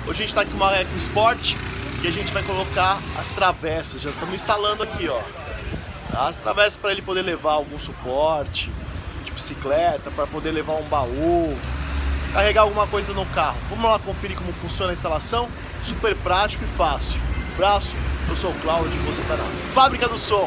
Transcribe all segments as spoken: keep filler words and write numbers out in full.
Hoje a gente está aqui com uma EcoSport e a gente vai colocar as travessas. Já estamos instalando aqui, ó. As travessas para ele poder levar algum suporte de bicicleta, para poder levar um baú, carregar alguma coisa no carro. Vamos lá conferir como funciona a instalação? Super prático e fácil. Abraço, eu sou o Cláudio e você está na Fábrica do Som.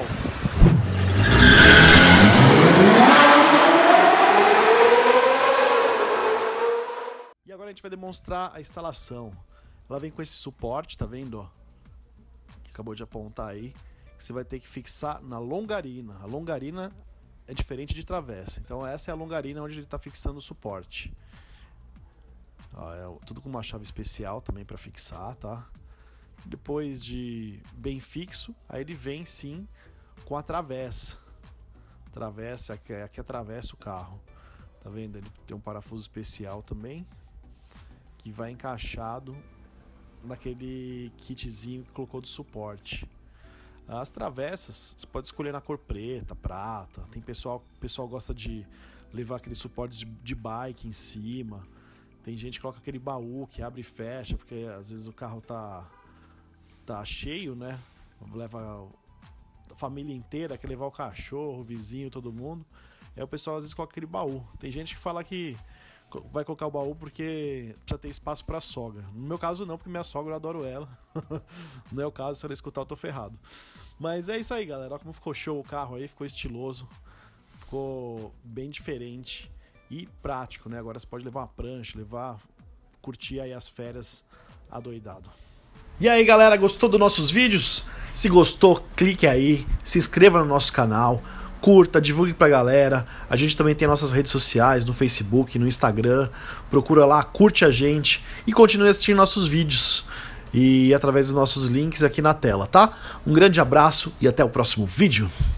E agora a gente vai demonstrar a instalação. Ela vem com esse suporte, tá vendo? Ó? Que acabou de apontar aí. Que você vai ter que fixar na longarina. A longarina é diferente de travessa. Então essa é a longarina onde ele está fixando o suporte. Ó, é tudo com uma chave especial também para fixar, tá? Depois de bem fixo, aí ele vem sim com a travessa. Travessa, aqui, aqui atravessa o carro. Tá vendo? Ele tem um parafuso especial também, que vai encaixado naquele kitzinho que colocou de suporte. As travessas, você pode escolher na cor preta, prata. Tem pessoal, pessoal gosta de levar aquele suporte de, de bike em cima. Tem gente que coloca aquele baú que abre e fecha, porque às vezes o carro tá, tá cheio, né? Leva a família inteira, quer levar o cachorro, o vizinho, todo mundo. Aí o pessoal às vezes coloca aquele baú. Tem gente que fala que vai colocar o baú porque precisa ter espaço pra sogra. No meu caso não, porque minha sogra, eu adoro ela. Não é o caso, se ela escutar eu tô ferrado. Mas é isso aí, galera. Olha como ficou show o carro aí, ficou estiloso. Ficou bem diferente e prático, né? Agora você pode levar uma prancha, levar, curtir aí as férias adoidado. E aí, galera, gostou dos nossos vídeos? Se gostou, clique aí, se inscreva no nosso canal, curta, divulgue pra galera. A gente também tem nossas redes sociais, no Facebook, no Instagram. Procura lá, curte a gente e continue assistindo nossos vídeos e através dos nossos links aqui na tela, tá? Um grande abraço e até o próximo vídeo.